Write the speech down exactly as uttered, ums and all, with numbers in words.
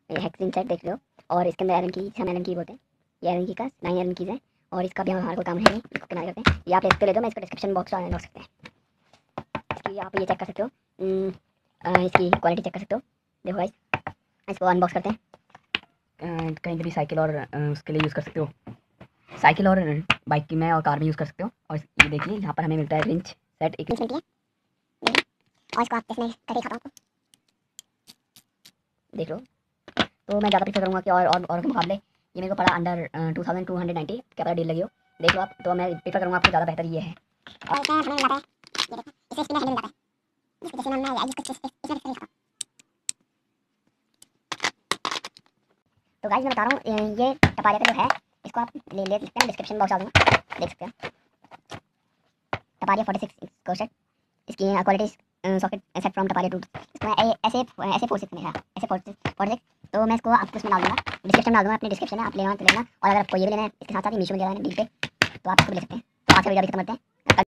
Hexyne set देख लो। और इसके अंदर एलन की, हम एलन की बोलते हैं, ये एलन की का नाइन एलन कीज़ है। और इसका भी हमारे को काम है नहीं, इसको किनारे करते हैं। ये आप इसको ले दो, मैं इसको डिस्क्रिप्शन बॉक्स में डाल सकते हैं। इसकी आप ये चेक कर सकते हो, इसकी क्वालिटी चेक कर सकते हो। देखो गाइस, इसको अनबॉक्स करते हैं। कहीं भी साइकिल और उसके लिए यूज़ कर सकते हो, साइकिल और बाइक की में और कार में यूज़ कर सकते हो। और ये देखिए यहाँ पर हमें मिलता है रिंच सेट, एक रिंच मिलती है और इसको आप इसमें करके दिखाता हूँ आपको, देख लो। तो मैं ज़्यादा प्रीफर करूँगा कि और और और के मुकाबले ये मेरे को पड़ा under two thousand two hundred ninety, क्या पता डील लगी हो, देख लो आप। तो मैं प्रीफर करूँगा आपको ज़्यादा बेहतर ये है। और इसमें हमें मिल जाता है, ये देखो इसे स्पिनर हैंडल मिल जाता है, जिसको जैसे मैं इसको इसमें इसमें दिखाता हूँ। तो गाइस मैं बता रहा हूँ, ये टपारिया का जो है इसको आप ले ले सकते हैं, डिस्क्रिप्शन बॉक्स आ दूँगा, देख सकते हैं। टपारिया फोर्टी सिक्स को सेट, इसकी quality socket set from Taparia too, इसमें ऐसे ऐसे फोर सिक्स में है, ऐसे फोर सिक्स फोर सिक्स। तो मैं इसको आपको इसमें डाल दूँगा, डिस्क्रिप्शन में डाल दूँगा, अपनी डिस्क्रिप्शन है, आप लेना तो लेना। और अगर आपको ये भी लेना है इसके साथ साथ ही मीशो में दे रहा है डील पे, तो आप इसको ले सकते हैं। तो आज का वीडियो अभी खत्म करते हैं।